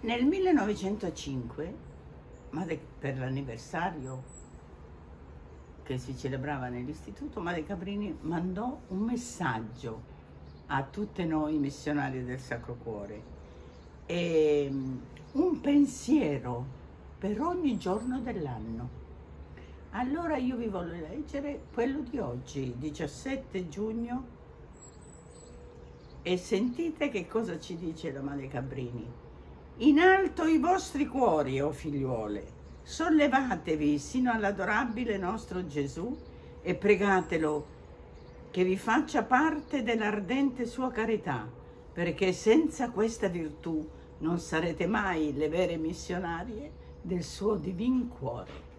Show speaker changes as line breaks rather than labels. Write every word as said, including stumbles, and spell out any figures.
Nel millenovecentocinque, Madre, per l'anniversario che si celebrava nell'istituto, Madre Cabrini mandò un messaggio a tutte noi missionari del Sacro Cuore e un pensiero per ogni giorno dell'anno. Allora io vi voglio leggere quello di oggi, diciassette giugno, e sentite che cosa ci dice la Madre Cabrini. In alto i vostri cuori, o figliuole, sollevatevi sino all'adorabile nostro Gesù e pregatelo che vi faccia parte dell'ardente sua carità, perché senza questa virtù non sarete mai le vere missionarie del suo divin cuore.